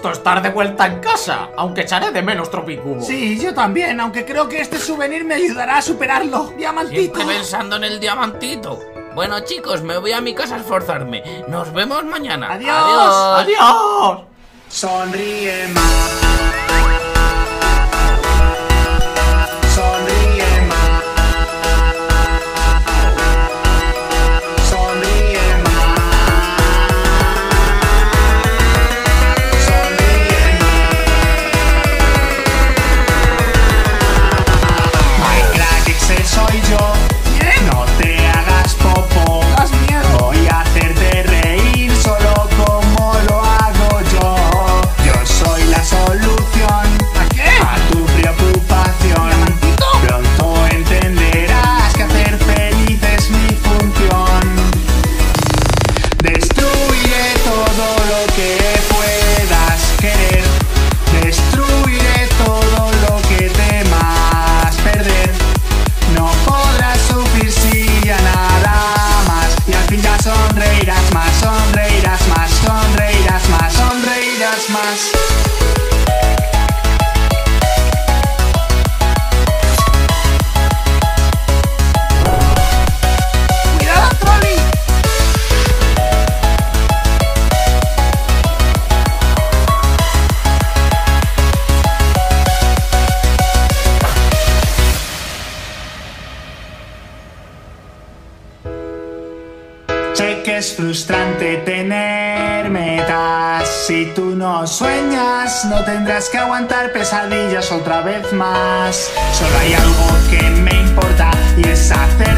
gusto estar de vuelta en casa, aunque echaré de menos Tropicubo. Sí, yo también, aunque creo que este souvenir me ayudará a superarlo. ¡Diamantito! Siempre pensando en el diamantito. Bueno, chicos, me voy a mi casa a esforzarme. Nos vemos mañana. ¡Adiós! ¡Adiós! Sonríe más. Sonríe más. Sonríe más. Sonríe más. My crack, ese soy yo. No te hagas popo. ¡Das miedo! Voy a hacerte reír solo como lo hago yo. Yo soy la solución ¿A qué? a tu preocupación. ¿Diamantito? Pronto entenderás que hacer feliz es mi función. Destruiré todo lo que puedas querer. Destruiré todo lo que temas perder. No podrás sufrir si ya nada más. Y al fin ya sonreirás más, sonreirás más, sonreirás más, sonreirás más. ¡Cuidado, Trolli! Sé que es frustrante tener metas. Si tú no sueñas, no tendrás que aguantar pesadillas otra vez más. Solo hay algo que me importa y es hacer